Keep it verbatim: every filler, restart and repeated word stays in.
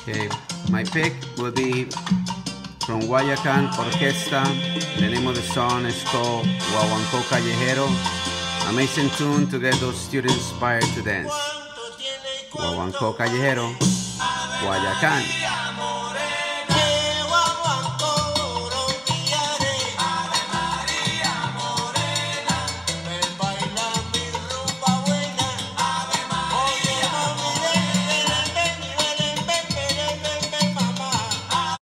Okay, my pick will be from Guayacán Orquesta. The name of the song is called Guaguancó Callejero. Amazing tune to get those students inspired to dance. Guaguancó Callejero, Guayacán.